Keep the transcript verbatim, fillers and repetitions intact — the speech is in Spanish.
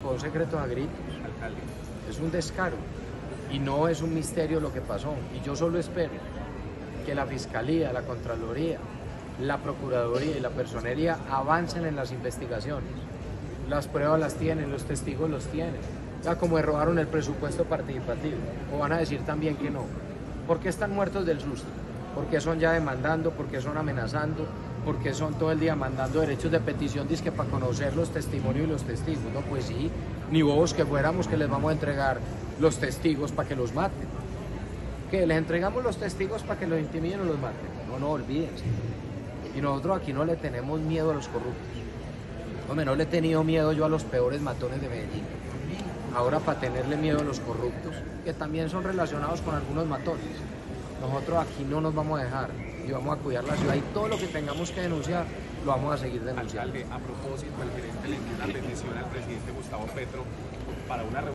sacó secretos a gritos. Alcalde. Es un descaro y no es un misterio lo que pasó. Y yo solo espero que la Fiscalía, la Contraloría, la Procuraduría y la Personería avancen en las investigaciones. Las pruebas las tienen, los testigos los tienen. Ya como robaron el presupuesto participativo. O van a decir también que no. ¿Por qué están muertos del susto? Porque son ya demandando, porque son amenazando, porque son todo el día mandando derechos de petición, dizque para conocer los testimonios y los testigos. No, pues sí, ni bobos que fuéramos que les vamos a entregar los testigos para que los maten. ¿Qué? ¿Les entregamos los testigos para que los intimiden o los maten? No, no, olvídense. Y nosotros aquí no le tenemos miedo a los corruptos. Hombre, no le he tenido miedo yo a los peores matones de Medellín. Ahora para tenerle miedo a los corruptos, que también son relacionados con algunos matones. Nosotros aquí no nos vamos a dejar y vamos a cuidar la ciudad y todo lo que tengamos que denunciar lo vamos a seguir denunciando. Alcalde, a propósito, el gerente le envió una petición al presidente Gustavo Petro para una reunión.